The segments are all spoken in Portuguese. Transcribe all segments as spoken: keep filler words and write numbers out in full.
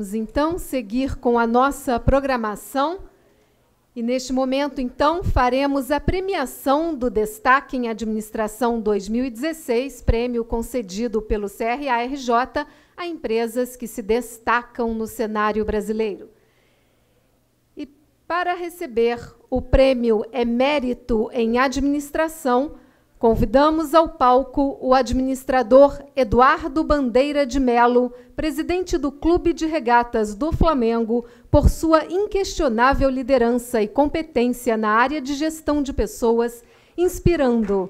Vamos, então, seguir com a nossa programação. E, neste momento, então, faremos a premiação do Destaque em Administração dois mil e dezesseis, prêmio concedido pelo C R A R J a empresas que se destacam no cenário brasileiro. E, para receber o prêmio Emérito em Administração, convidamos ao palco o administrador Eduardo Bandeira de Melo, presidente do Clube de Regatas do Flamengo, por sua inquestionável liderança e competência na área de gestão de pessoas, inspirando,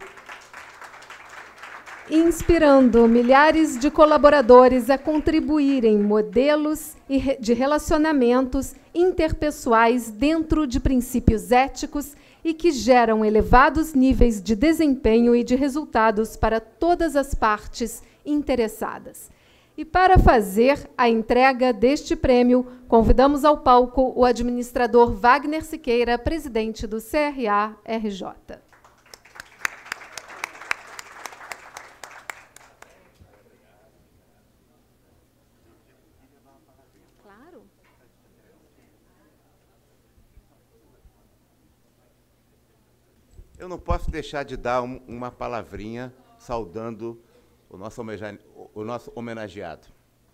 inspirando milhares de colaboradores a contribuírem modelos de relacionamentos interpessoais dentro de princípios éticos e que geram elevados níveis de desempenho e de resultados para todas as partes interessadas. E para fazer a entrega deste prêmio, convidamos ao palco o administrador Wagner Siqueira, presidente do C R A R J. Claro. Eu não posso deixar de dar um, uma palavrinha saudando o nosso, o nosso homenageado.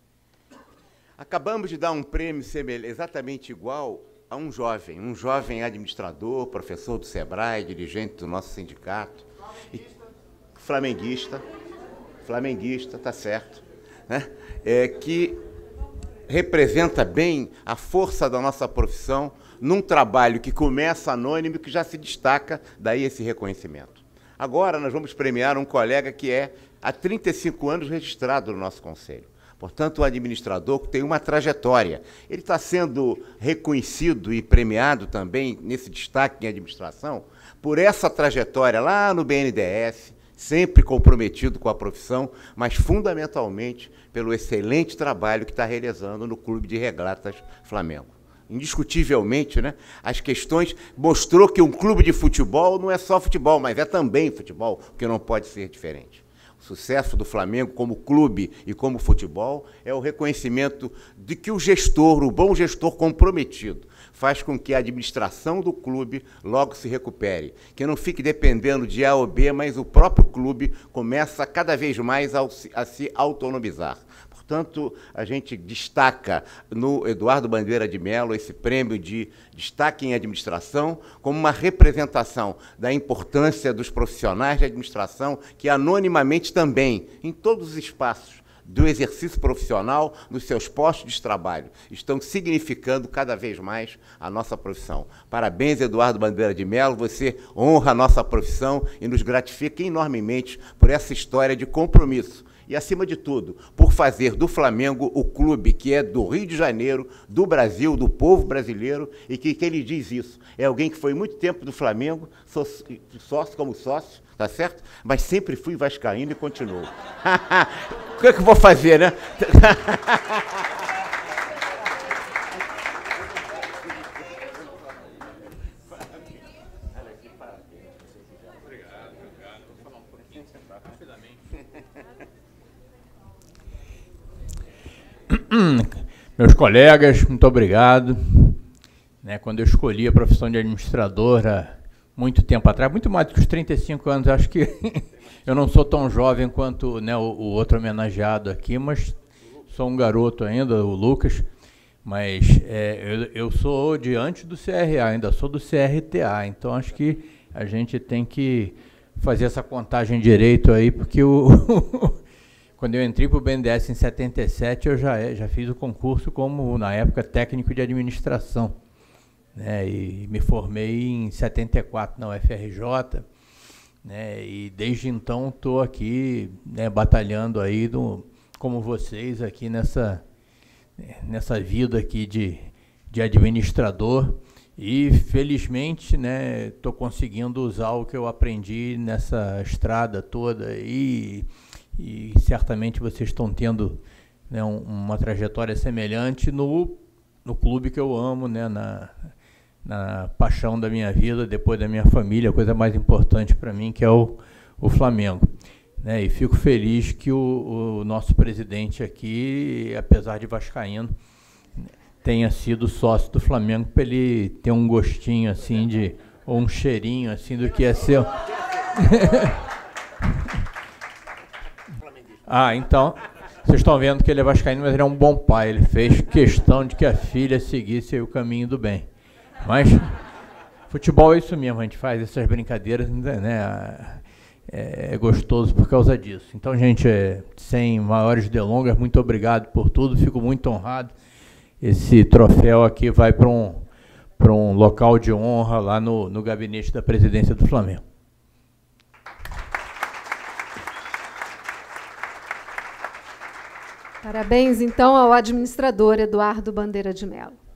Acabamos de dar um prêmio exatamente igual a um jovem, um jovem administrador, professor do SEBRAE, dirigente do nosso sindicato, e flamenguista, flamenguista, tá certo, né? É, que representa bem a força da nossa profissão num trabalho que começa anônimo e que já se destaca, daí esse reconhecimento. Agora nós vamos premiar um colega que é há trinta e cinco anos registrado no nosso conselho. Portanto, um administrador que tem uma trajetória. Ele está sendo reconhecido e premiado também nesse destaque em administração por essa trajetória lá no B N D E S, sempre comprometido com a profissão, mas fundamentalmente pelo excelente trabalho que está realizando no Clube de Regatas Flamengo. Indiscutivelmente, né, as questões mostrou que um clube de futebol não é só futebol, mas é também futebol, que não pode ser diferente. O sucesso do Flamengo como clube e como futebol é o reconhecimento de que o gestor, o bom gestor comprometido, faz com que a administração do clube logo se recupere, que não fique dependendo de A ou B, mas o próprio clube começa cada vez mais a, a se autonomizar. Portanto, a gente destaca no Eduardo Bandeira de Melo esse prêmio de destaque em administração como uma representação da importância dos profissionais de administração que anonimamente também, em todos os espaços do exercício profissional, nos seus postos de trabalho, estão significando cada vez mais a nossa profissão. Parabéns, Eduardo Bandeira de Melo, você honra a nossa profissão e nos gratifica enormemente por essa história de compromisso. E, acima de tudo, por fazer do Flamengo o clube que é do Rio de Janeiro, do Brasil, do povo brasileiro, e que, que ele diz isso. É alguém que foi muito tempo do Flamengo, sou sócio como sócio, tá certo? Mas sempre fui vascaíno e continuo. O que é que eu vou fazer, né? Meus colegas, muito obrigado. Né, quando eu escolhi a profissão de administrador há muito tempo atrás, muito mais do que os trinta e cinco anos, acho que eu não sou tão jovem quanto, né, o, o outro homenageado aqui, mas sou um garoto ainda, o Lucas, mas é, eu, eu sou de antes do C R A, ainda sou do C R T A, então acho que a gente tem que fazer essa contagem direito aí, porque o... Quando eu entrei para o B N D E S em setenta e sete, eu já, já fiz o concurso como, na época, técnico de administração. Né, e me formei em setenta e quatro na U F R J. Né, e desde então estou aqui, né, batalhando aí do, como vocês aqui nessa, nessa vida aqui de, de administrador. E, felizmente, né, estou conseguindo usar o que eu aprendi nessa estrada toda e... E certamente vocês estão tendo, né, um, uma trajetória semelhante no, no clube que eu amo, né, na, na paixão da minha vida, depois da minha família, a coisa mais importante para mim, que é o, o Flamengo. Né, e fico feliz que o, o nosso presidente aqui, apesar de vascaíno, tenha sido sócio do Flamengo, para ele ter um gostinho assim de, ou um cheirinho assim do que é seu. Ah, então, vocês estão vendo que ele é vascaíno, mas ele é um bom pai. Ele fez questão de que a filha seguisse o caminho do bem. Mas futebol é isso mesmo, a gente faz essas brincadeiras, né? É, é gostoso por causa disso. Então, gente, é, sem maiores delongas, muito obrigado por tudo, fico muito honrado. Esse troféu aqui vai para um, para um local de honra lá no, no gabinete da presidência do Flamengo. Parabéns, então, ao administrador Eduardo Bandeira de Mello.